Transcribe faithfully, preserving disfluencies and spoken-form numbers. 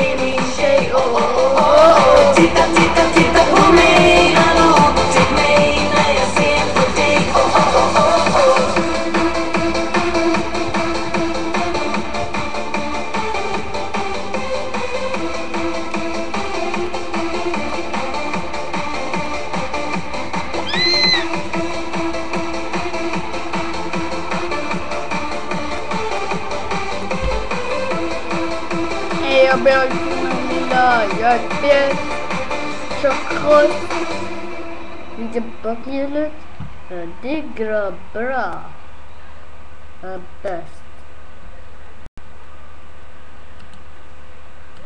är min tjej. Oh, oh, oh, oh. Titta, titta, titta på mig. Hallå, till mig när jag ser på dig. Oh, oh, oh, oh, oh. Jag börjar med lilla hjärtbjörn, choklad, lite bakhjulet. Det går bra. Bäst.